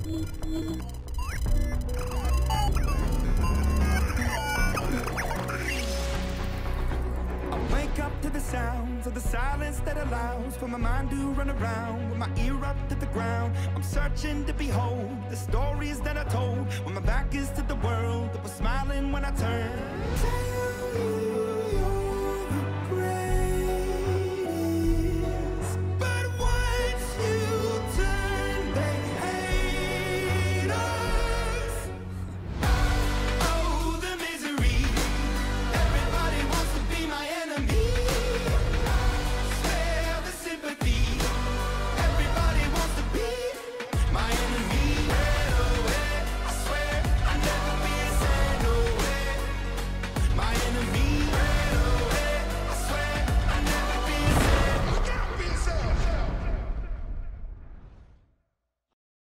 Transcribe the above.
Wake up to the sounds of the silence that allows for my mind to run around with my ear up to the ground. I'm searching to behold the stories that I told when my back is to the world that was smiling when I turned.